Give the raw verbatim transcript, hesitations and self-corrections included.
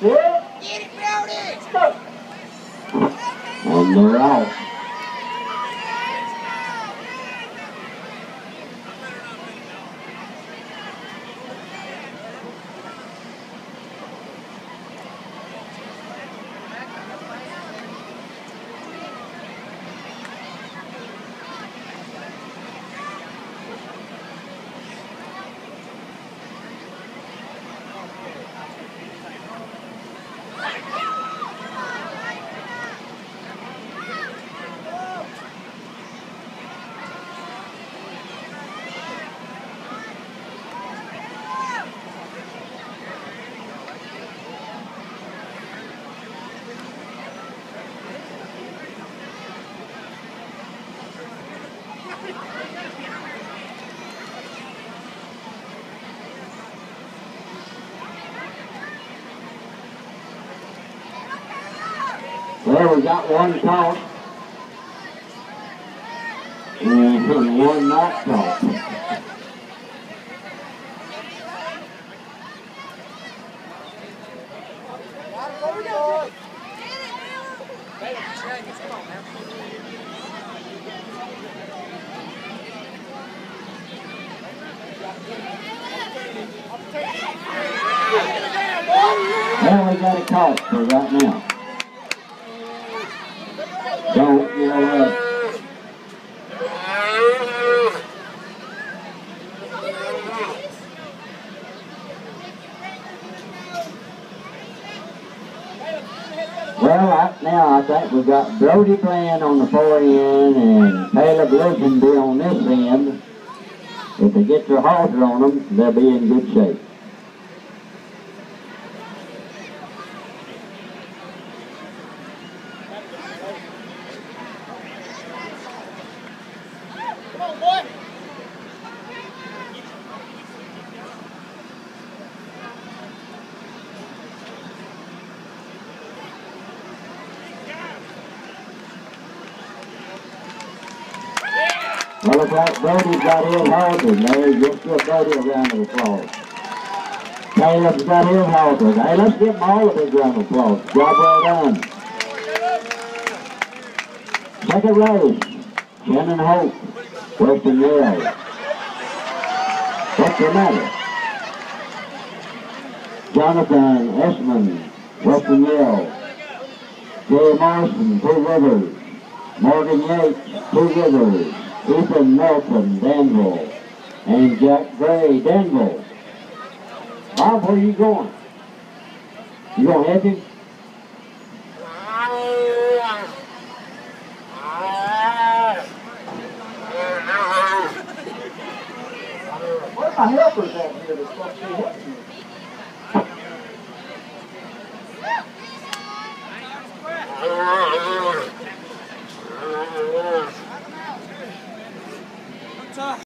Get it, Brody! And they're out. Well, we got one toss and one not toss. Well, we got a toss for right now. Don't yell up. Well, right now I think we've got Brody playing on the far end and Caleb Lisenby on this end. If they get their halter on them, they'll be in good shape. Well, looks like Brody's got his halter. Larry, just give Brody a round of applause. Caleb's got his halter. Hey, let's give them all a big round of applause. Job well done. Second race, Shannon Hope, Western Yale. What's the matter? Jonathan Esmond, Western Yale. Jay Morrison, Two Rivers. Morgan Yates, Two Rivers. Ethan Nelson, Danville, and Jack Gray, Danville. Bob, where are you going? You going to help him? Where's my helpers at here that's supposed to be helping me?